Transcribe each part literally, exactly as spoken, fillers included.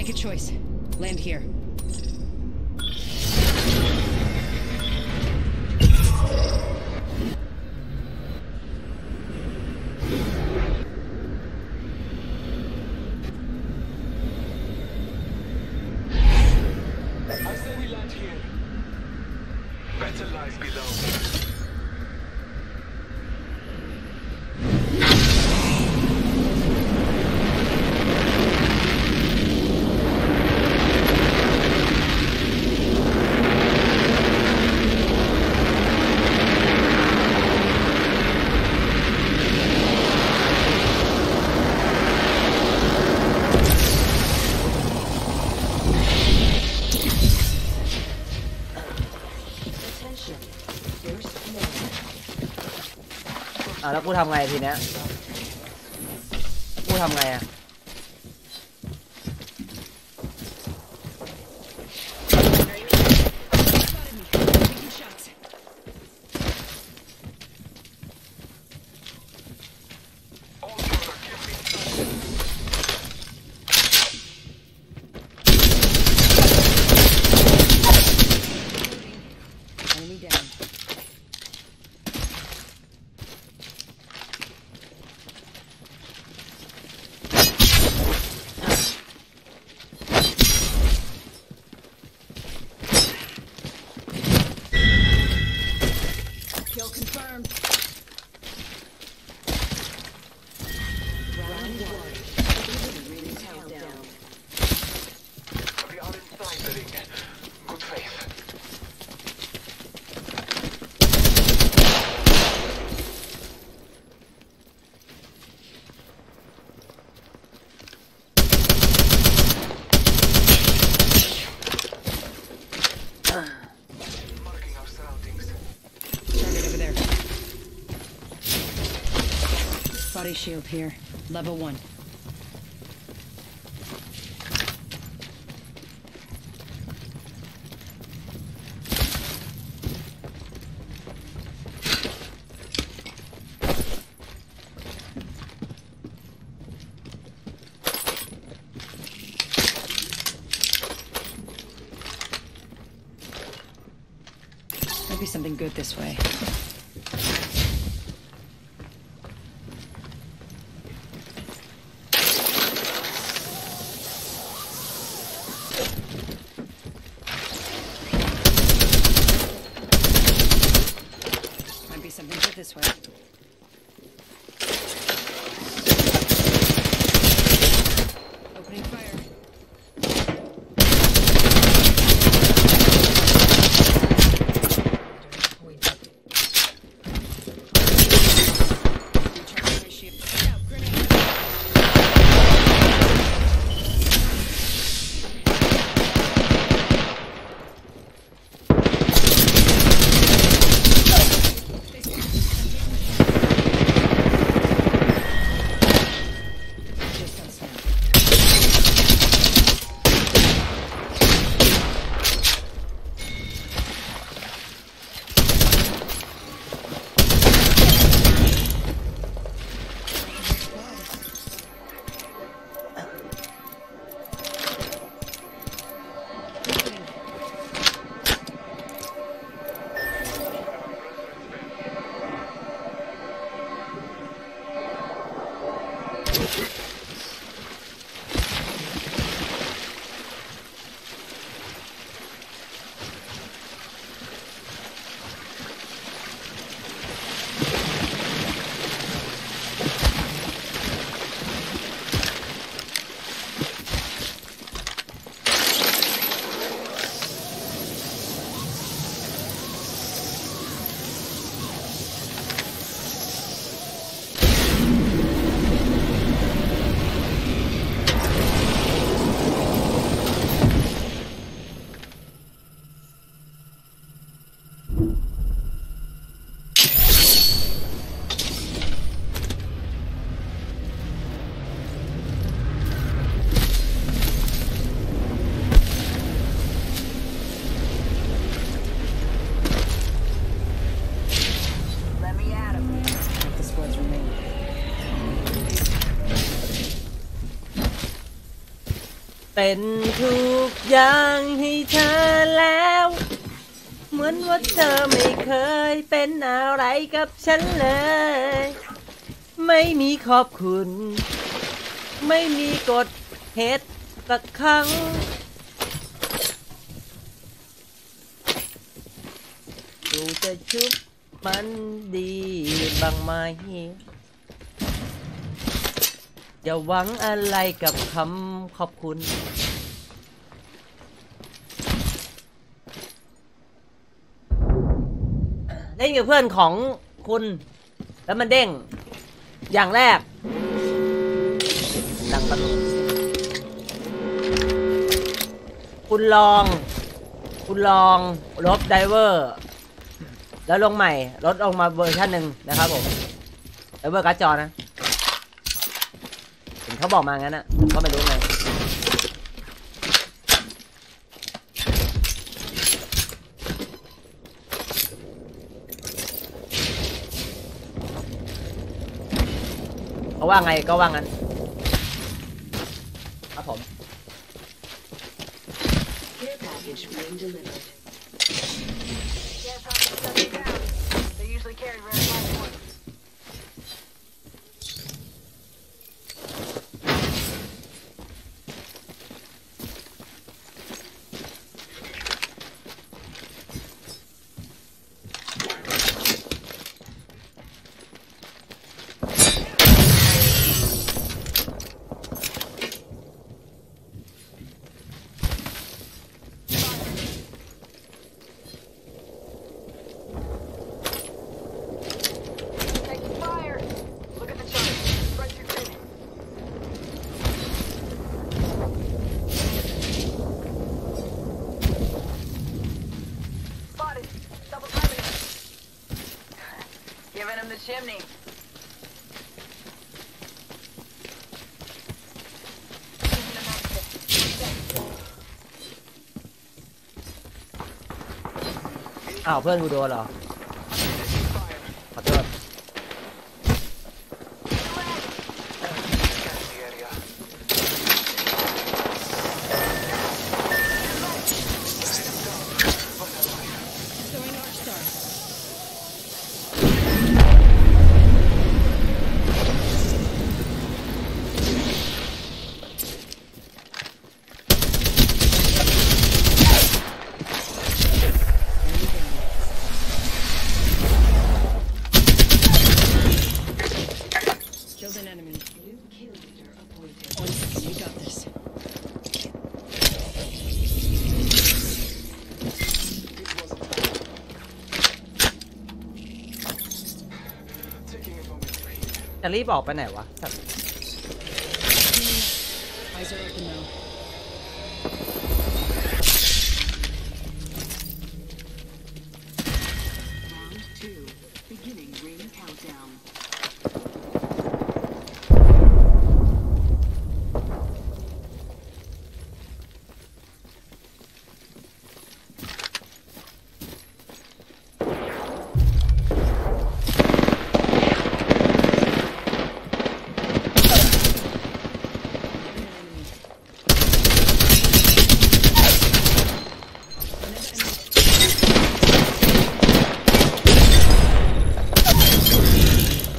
Make a choice. Land here. I say we land here. Better lies below. Attention. First floor. อ่ะแล้วกูทำไงทีเนี้ยกูทำไงอ่ะ Taking shots. All Jordan can be sighted. Enemy down. Kill confirmed. Round one. Beginning countdown. We are inside the ring. Good faith. Marking our surroundings. Target over there. Body shield here. Level one. Might be something good this way. Might be something good this way. Opening fire. Recharge my shield. Out, grenade. Just on snap. เป็นทุกอย่างให้เธอแล้วเหมือนว่าเธอไม่เคยเป็นอะไรกับฉันเลยไม่มีขอบคุณไม่มีกฎเหตุสักครั้งดูจะชุบมันดีบ้างไหมอย่าหวังอะไรกับคำขอบคุณเล่นกับเพื่อนของคุณแล้วมันเด้งอย่างแรกดังประตูคุณลองคุณลองลบไดเวอร์แล้วลงใหม่ลดลงมาเวอร์ชันหนึ่งนะครับผมไดเวอร์การ์ดจอนะเห็นเขาบอกมางั้นนะผมก็ไม่รู้ไงเขาว่าไงก็ว่างั้นครับผม Care package being delivered. Care package coming down. They usually carry rare life ones. Taking fire. Look at the chart. Spread your grenade. Spotted. Double timing. Giving him the chimney. Giving him access. อ้าวเพื่อนกูโดนเหรอขอโทษ Scan the area. Throwing Arc Star. Killed an enemy. New kill leader appointed. One second, you got this. Taking a moment to breathe. จะรีบออกไปไหนวะ Eyes are open now. Round two. Beginning ring countdown. เ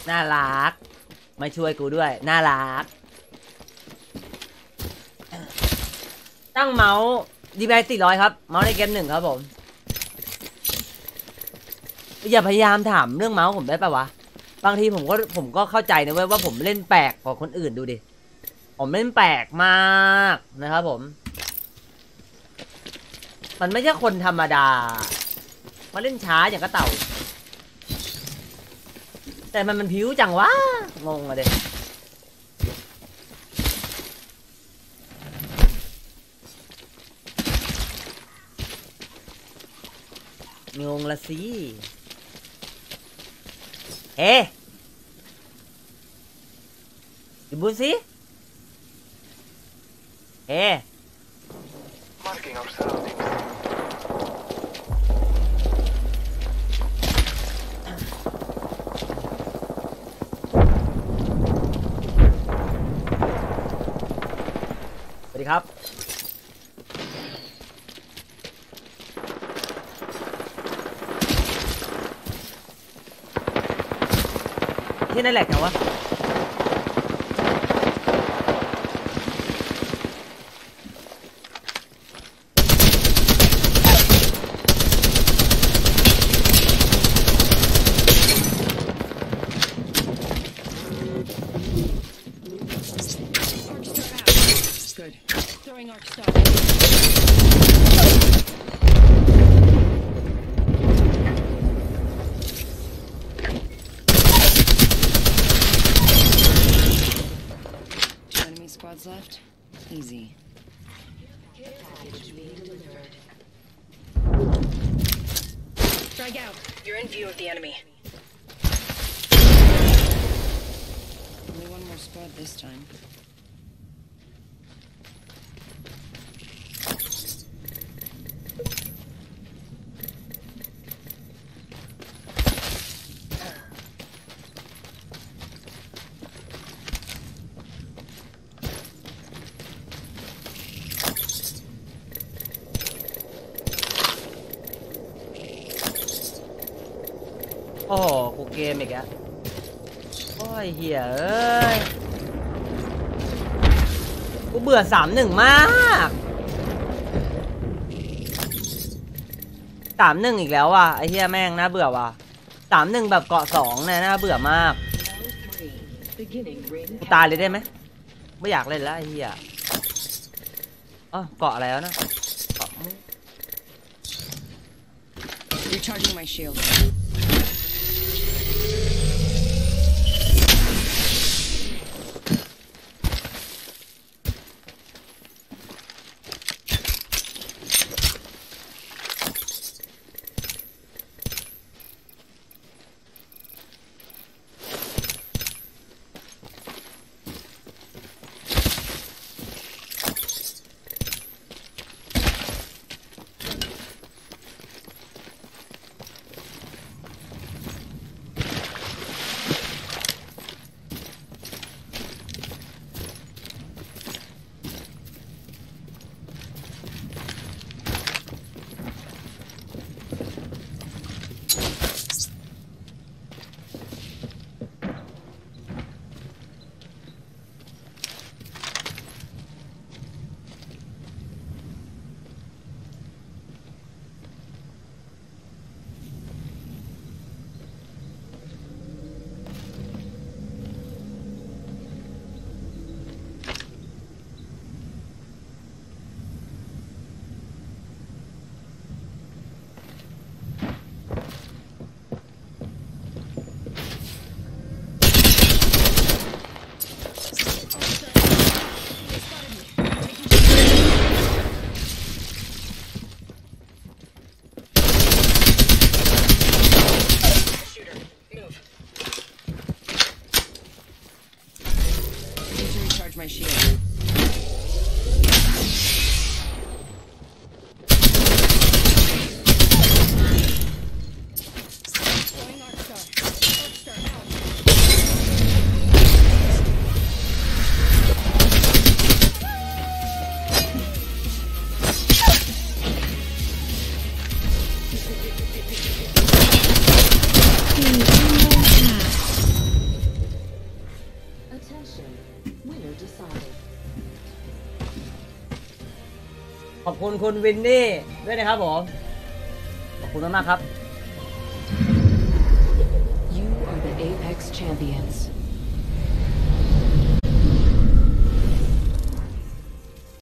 น่ารักไม่ช่วยกูด้วยน่ารักตั้งเมาส์ดีไบสี่ร้อยครับเมาส์ในเกมหนึ่งครับผมอย่าพยายามถามเรื่องเมาส์ผมได้ปะวะบางทีผมก็ผมก็เข้าใจนะเว้ยว่าผมเล่นแปลกกว่าคนอื่นดูดิผมเล่นแปลกมากนะครับผมมันไม่ใช่คนธรรมดามาเล่นช้าอย่างกระเต่าแต่มันมันผิวจังวะงงอะเด็กงงละสิเฮ้ดูบุสิเฮ้ Marking our surroundings. สวัสดีครับที่นั่นแหละแถววะ Good. Throwing arc star. Two enemy squads left. Easy. Frag out. You're in view of the enemy. Only one more squad this time. โอ้โหกูเกมอีกแล้วโอ้ยเหี้ยเอ้ยกูเบื่อสามหนึ่งมากสามหนึ่งอีกแล้วว่ะไอ้เหี้ยแม่งน่าเบื่อว่ะสามหนึ่งแบบเกาะสองเนี่ยน่าเบื่อมากกูตายเลยได้ไหมไม่อยากเล่นแล้วไอ้เหี้ยอ๋อเกาะอะไรแล้วนะเกาะ Recharging my shield. My shield. Throwing arc star. Arc star out. คุณคุณวินนี่ด้วยนะครับผมขอบคุณมากๆครับ You are the Apex champions.